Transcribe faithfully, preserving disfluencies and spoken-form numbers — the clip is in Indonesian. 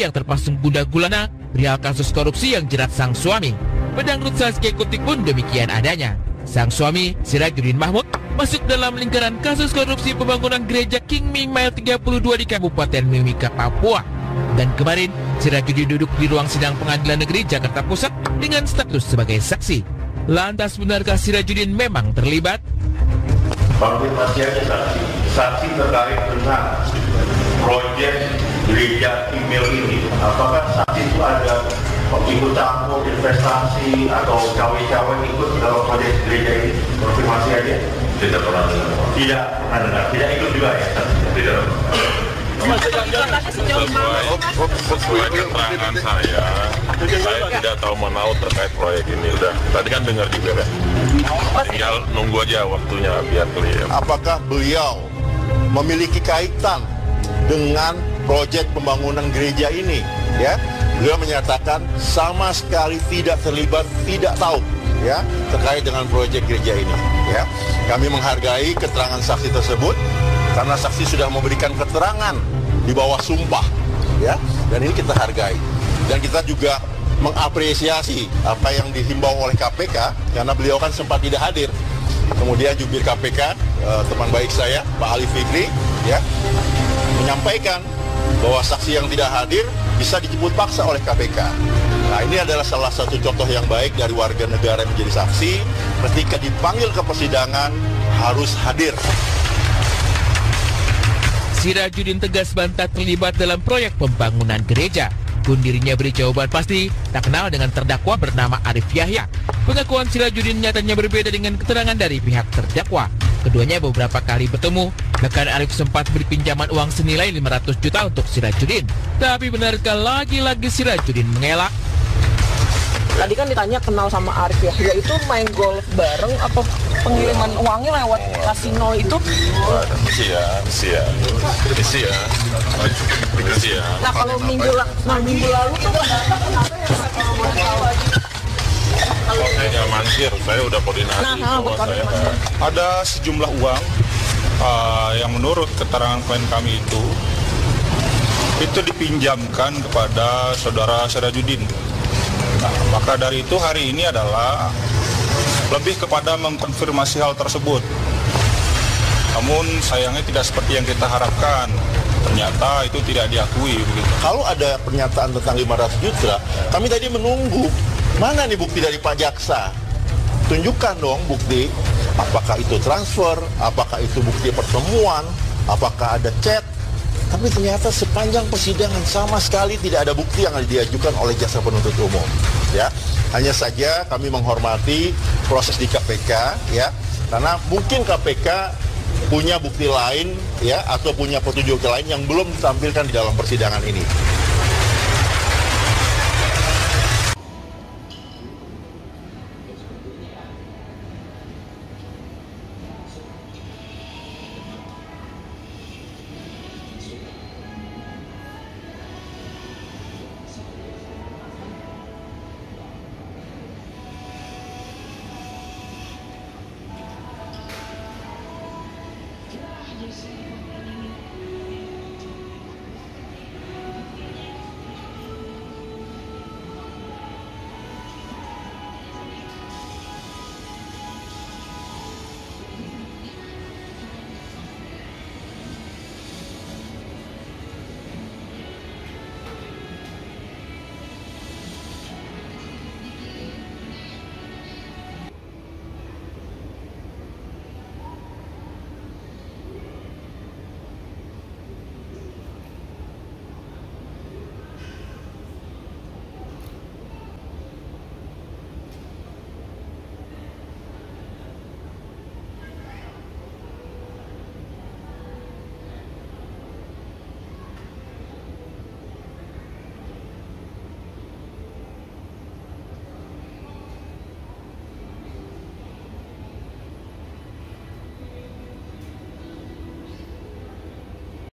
yang terpasung bunda gulana perihal kasus korupsi yang jerat sang suami. Pedangdut Saskia Kutik pun demikian adanya. Sang suami, Sirajuddin Mahmud, masuk dalam lingkaran kasus korupsi pembangunan gereja King Ming Mile tiga puluh dua di Kabupaten Mimika, Papua. Dan kemarin, Sirajuddin duduk di ruang sidang Pengadilan Negeri Jakarta Pusat dengan status sebagai saksi. Lantas benarkah Sirajuddin memang terlibat? Konfirmasi aja saksi, saksi terkait dengan proyek gereja King Mil ini. Apakah saksi itu ada ikut campur investasi atau cawe-cawe ikut dalam proyek gereja ini? Konfirmasi aja. Tidak pernah dengar. Tidak pernah dengar. Tidak ikut juga ya? Tidak. Sesuai, sesuai keterangan saya, saya tidak tahu menahu terkait proyek ini. Udah, tadi kan dengar juga kan. Tinggal nunggu aja waktunya biar clear. Apakah beliau memiliki kaitan dengan proyek pembangunan gereja ini? Ya, beliau menyatakan sama sekali tidak terlibat, tidak tahu ya terkait dengan proyek gereja ini. Ya, kami menghargai keterangan saksi tersebut karena saksi sudah memberikan keterangan di bawah sumpah, ya, dan ini kita hargai. Dan kita juga mengapresiasi apa yang dihimbau oleh K P K karena beliau kan sempat tidak hadir. Kemudian jubir K P K, eh, teman baik saya, Pak Ali Fikri, ya, menyampaikan bahwa saksi yang tidak hadir bisa dijemput paksa oleh K P K. Nah, ini adalah salah satu contoh yang baik dari warga negara yang menjadi saksi. Ketika dipanggil ke persidangan harus hadir. Sirajuddin tegas bantah terlibat dalam proyek pembangunan gereja. Pun dirinya beri jawaban pasti, tak kenal dengan terdakwa bernama Arif Yahya. Pengakuan Sirajuddin nyatanya berbeda dengan keterangan dari pihak terdakwa. Keduanya beberapa kali bertemu, bahkan Arif sempat beri pinjaman uang senilai lima ratus juta untuk Sirajuddin. Tapi benarkah lagi-lagi Sirajuddin mengelak? Tadi kan ditanya kenal sama Arif Yahya, itu main golf bareng atau pengiriman uangnya lewat kasino itu? Isi ya, isi ya, isi ya, isi ya. Nah kalau minggu, nah, minggu lalu tuh Kalau saya nggak mangkir, saya udah koordinasi. Nah, nah, saya ada sejumlah uang uh, yang menurut keterangan klien kami itu itu dipinjamkan kepada saudara Sirajuddin. Nah, maka dari itu hari ini adalah lebih kepada mengkonfirmasi hal tersebut. Namun sayangnya tidak seperti yang kita harapkan. Ternyata itu tidak diakui begitu. Kalau ada pernyataan tentang lima ratus juta, kami tadi menunggu. Mana nih bukti dari Pak Jaksa? Tunjukkan dong bukti. Apakah itu transfer? Apakah itu bukti pertemuan? Apakah ada chat? Tapi ternyata sepanjang persidangan sama sekali tidak ada bukti yang diajukan oleh jaksa penuntut umum. Ya, hanya saja kami menghormati proses di K P K, ya, karena mungkin K P K punya bukti lain, ya, atau punya petunjuk lain yang belum ditampilkan di dalam persidangan ini.